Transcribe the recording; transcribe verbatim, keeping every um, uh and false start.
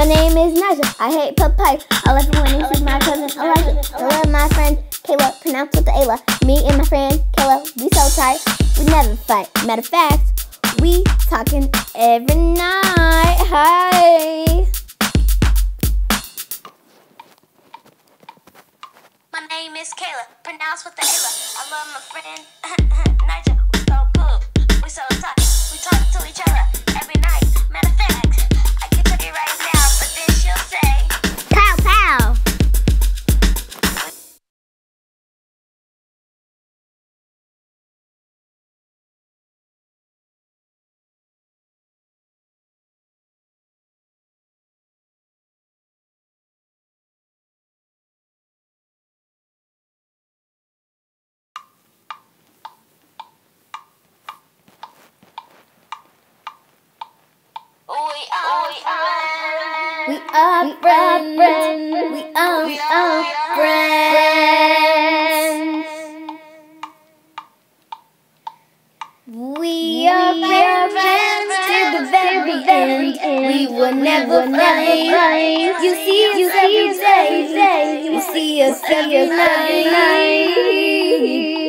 My name is Naja. I hate papaya. I love it when you see my cousin Elijah. I love my friend Kayla, pronounced with the Ayla. Me and my friend Kayla, we so tight, we never fight. Matter of fact, we talking every night. Hi. My name is Kayla, pronounced with the Ayla. I love my friend Naja. We so cool, we so tight, we talk to each other every night. Matter of fact, I can tell you right now, but then she'll say, Pow, pow. we are friends. We are friends. We are, we are friends. We are friends to the very end. We will never fight. You see us every day. You see us every night.